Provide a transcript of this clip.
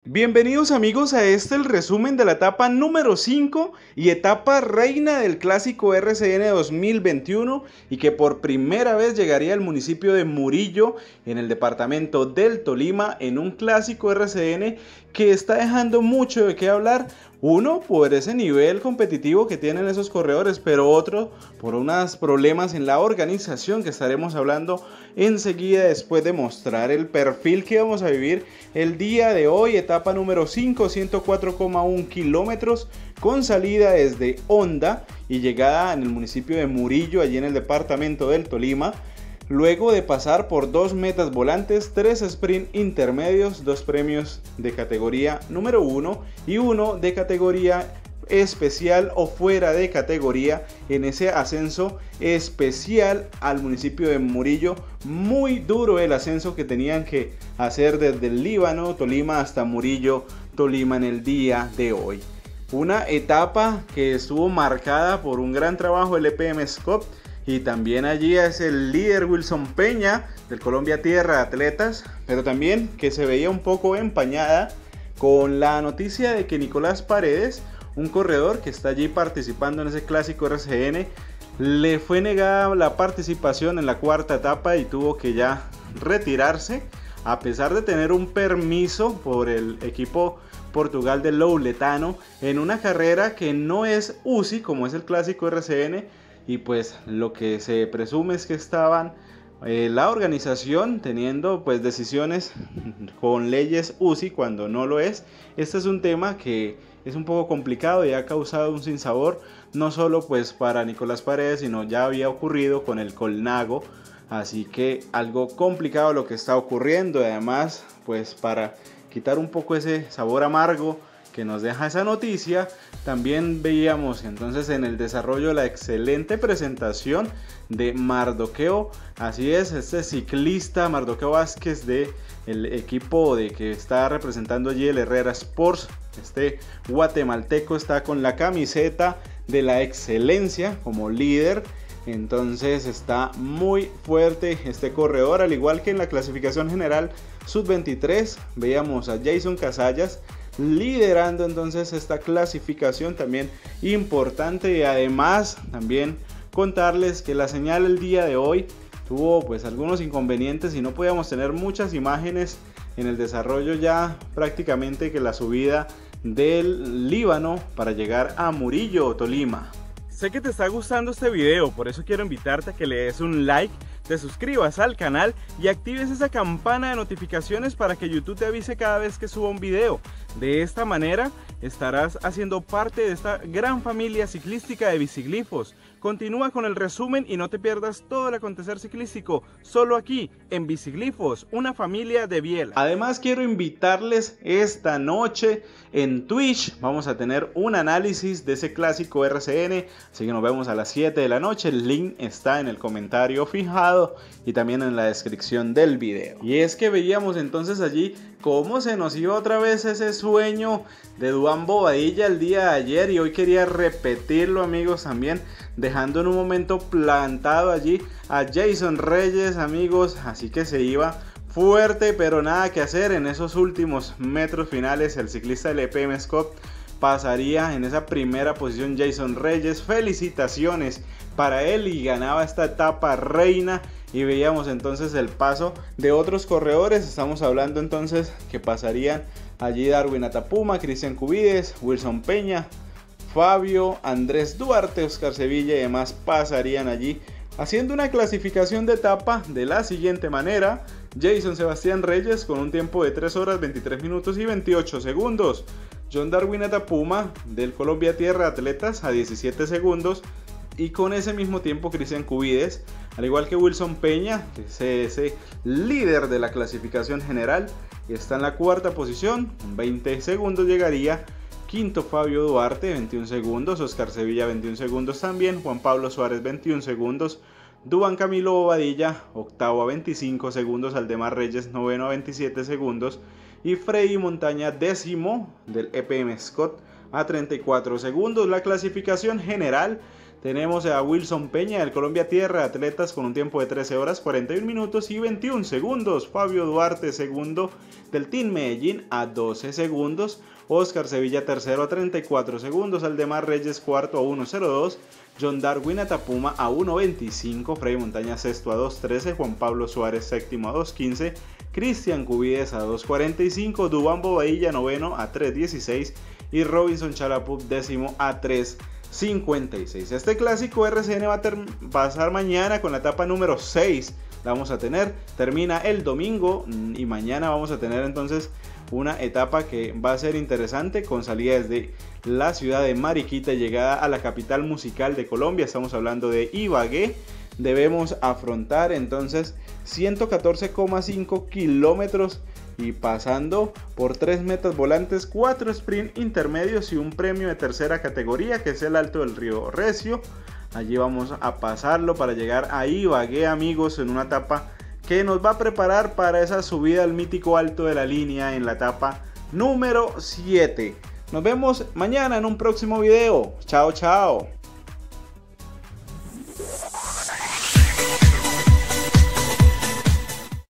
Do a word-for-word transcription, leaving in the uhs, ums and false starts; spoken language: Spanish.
Bienvenidos amigos a este el resumen de la etapa número cinco y etapa reina del clásico R C N dos mil veintiuno y que por primera vez llegaría al municipio de Murillo en el departamento del Tolima en un clásico R C N que está dejando mucho de qué hablar. Uno, por ese nivel competitivo que tienen esos corredores, pero otro, por unos problemas en la organización que estaremos hablando enseguida después de mostrar el perfil que vamos a vivir el día de hoy. Etapa número cinco, ciento cuatro coma uno kilómetros con salida desde Honda y llegada en el municipio de Murillo, allí en el departamento del Tolima. Luego de pasar por dos metas volantes, tres sprint intermedios, dos premios de categoría número uno y uno de categoría especial o fuera de categoría en ese ascenso especial al municipio de Murillo. Muy duro el ascenso que tenían que hacer desde el Líbano, Tolima hasta Murillo, Tolima en el día de hoy. Una etapa que estuvo marcada por un gran trabajo del E P M Scott. Y también allí es el líder Wilson Peña del Colombia Tierra Atletas, pero también que se veía un poco empañada con la noticia de que Nicolás Paredes, un corredor que está allí participando en ese clásico R C N, le fue negada la participación en la cuarta etapa y tuvo que ya retirarse, a pesar de tener un permiso por el equipo Portugal de Louletano en una carrera que no es U C I como es el clásico R C N. Y pues lo que se presume es que estaban eh, la organización teniendo pues decisiones con leyes U C I cuando no lo es. Este es un tema que es un poco complicado y ha causado un sinsabor no solo pues para Nicolás Paredes, sino ya había ocurrido con el Colnago. Así que algo complicado lo que está ocurriendo. Además pues para quitar un poco ese sabor amargo que nos deja esa noticia, también veíamos entonces en el desarrollo la excelente presentación de Mardoqueo. Así es, este ciclista Mardoqueo Vázquez de el equipo de que está representando allí el Herrera Sports. Este guatemalteco está con la camiseta de la excelencia como líder. Entonces está muy fuerte este corredor, al igual que en la clasificación general sub veintitrés veíamos a Jason Casallas liderando entonces esta clasificación también importante. Y además también contarles que la señal el día de hoy tuvo pues algunos inconvenientes y no podíamos tener muchas imágenes en el desarrollo ya prácticamente que la subida del Líbano para llegar a Murillo, Tolima. Sé que te está gustando este video, por eso quiero invitarte a que le des un like, te suscribas al canal y actives esa campana de notificaciones para que YouTube te avise cada vez que suba un video. De esta manera estarás haciendo parte de esta gran familia ciclística de Biciglifos. Continúa con el resumen y no te pierdas todo el acontecer ciclístico, solo aquí en Biciglifos, una familia de Biela. Además quiero invitarles esta noche en Twitch, vamos a tener un análisis de ese clásico R C N, así que nos vemos a las siete de la noche, el link está en el comentario fijado y también en la descripción del video. Y es que veíamos entonces allí cómo se nos iba otra vez ese sueño de Duván Bobadilla el día de ayer y hoy quería repetirlo amigos también, dejando en un momento plantado allí a Jason Reyes amigos, así que se iba fuerte pero nada que hacer en esos últimos metros finales. El ciclista del E P M Scott pasaría en esa primera posición Jason Reyes, felicitaciones para él y ganaba esta etapa reina. Y veíamos entonces el paso de otros corredores, estamos hablando entonces que pasarían allí Darwin Atapuma, Cristian Cubides, Wilson Peña, Fabio, Andrés Duarte, Oscar Sevilla y demás pasarían allí, haciendo una clasificación de etapa de la siguiente manera. Jason Sebastián Reyes con un tiempo de tres horas veintitrés minutos y veintiocho segundos. John Darwin Atapuma del Colombia Tierra Atletas a diecisiete segundos. Y con ese mismo tiempo Cristian Cubides, al igual que Wilson Peña, que es ese líder de la clasificación general, está en la cuarta posición, con veinte segundos llegaría. Quinto Fabio Duarte, veintiún segundos, Oscar Sevilla veintiún segundos también, Juan Pablo Suárez veintiún segundos, Duván Camilo Bobadilla, octavo a veinticinco segundos, Aldemar Reyes noveno a veintisiete segundos y Freddy Montaña décimo del E P M Scott a treinta y cuatro segundos. La clasificación general Tenemos a Wilson Peña del Colombia Tierra Atletas con un tiempo de trece horas cuarenta y un minutos y veintiún segundos. Fabio Duarte segundo del Team Medellín a doce segundos. Oscar Sevilla tercero a treinta y cuatro segundos. Aldemar Reyes cuarto a uno cero dos. John Darwin Atapuma a uno veinticinco. Freddy Montaña sexto a dos trece. Juan Pablo Suárez séptimo a dos quince. Cristian Cubides a dos cuarenta y cinco. Dubán Bobadilla noveno a tres dieciséis. Y Robinson Chalapup décimo a tres cincuenta y seis. Este clásico R C N va a pasar mañana con la etapa número seis. La vamos a tener, termina el domingo y mañana vamos a tener entonces una etapa que va a ser interesante con salida desde la ciudad de Mariquita y llegada a la capital musical de Colombia. Estamos hablando de Ibagué. Debemos afrontar entonces ciento catorce coma cinco kilómetros y pasando por tres metas volantes, cuatro sprint intermedios y un premio de tercera categoría que es el Alto del Río Recio. Allí vamos a pasarlo para llegar a Ibagué, amigos, en una etapa que nos va a preparar para esa subida al mítico Alto de la Línea en la etapa número siete. Nos vemos mañana en un próximo video. Chao, chao.